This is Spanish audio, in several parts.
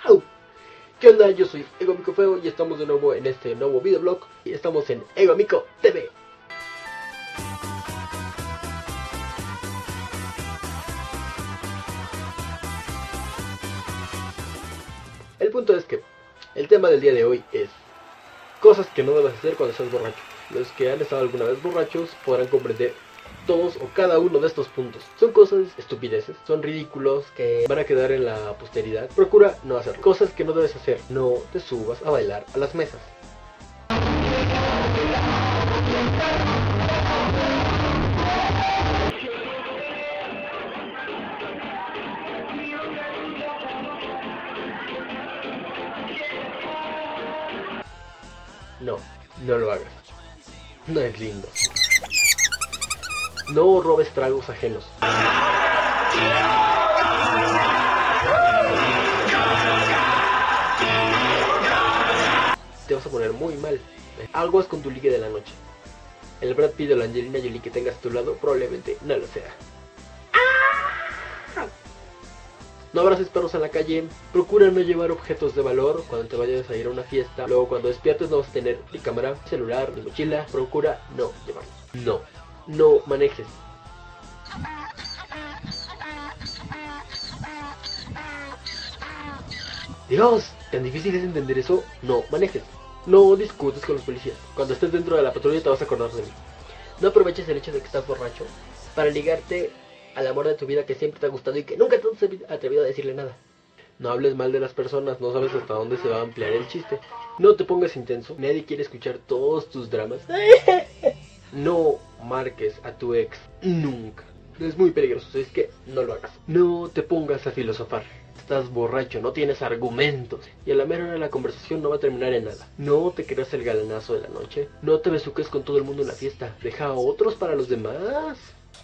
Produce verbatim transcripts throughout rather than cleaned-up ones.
¡Au! ¿Qué onda? Yo soy Ego Amico Feo y estamos de nuevo en este nuevo videoblog y estamos en Ego Amico T V. El punto es que el tema del día de hoy es cosas que no debes hacer cuando estás borracho. Los que han estado alguna vez borrachos podrán comprender todos o cada uno de estos puntos. Son cosas estupideces, son ridículos que van a quedar en la posteridad. Procura no hacerlo. Cosas que no debes hacer: no te subas a bailar a las mesas. No, no lo hagas. No es lindo. No robes tragos ajenos. Te vas a poner muy mal. Algo es con tu ligue de la noche. El Brad Pitt o la Angelina Jolie que tengas a tu lado probablemente no lo sea. No abraces perros en la calle. Procura no llevar objetos de valor cuando te vayas a ir a una fiesta. Luego cuando despiertes no vas a tener ni cámara, celular, ni mochila. Procura no llevarlo. No, no manejes. Dios, ¿tan difícil es entender eso? No manejes. No discutes con los policías. Cuando estés dentro de la patrulla te vas a acordar de mí. No aproveches el hecho de que estás borracho para ligarte al amor de tu vida que siempre te ha gustado y que nunca te has atrevido a decirle nada. No hables mal de las personas, no sabes hasta dónde se va a ampliar el chiste. No te pongas intenso, nadie quiere escuchar todos tus dramas. No marques a tu ex nunca. Es muy peligroso, es que no lo hagas. No te pongas a filosofar. Estás borracho, no tienes argumentos y a la mera hora de la conversación no va a terminar en nada. No te creas el galanazo de la noche. No te besuques con todo el mundo en la fiesta. Deja a otros para los demás.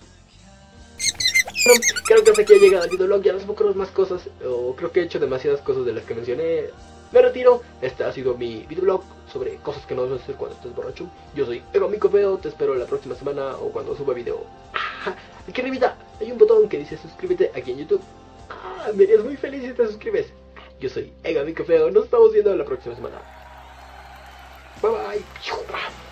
Bueno, creo que hasta aquí ha llegado el videoblog. Ya no se me ocurren más cosas, o creo que he hecho demasiadas cosas de las que mencioné. Me retiro. Este ha sido mi videoblog sobre cosas que no debes hacer cuando estés borracho. Yo soy Ego Amico Feo. Te espero la próxima semana o cuando suba video. Aquí arribita hay un botón que dice suscríbete aquí en YouTube. Ah, me harías muy feliz si te suscribes. Yo soy Ego Amico Feo. Nos estamos viendo la próxima semana. Bye bye.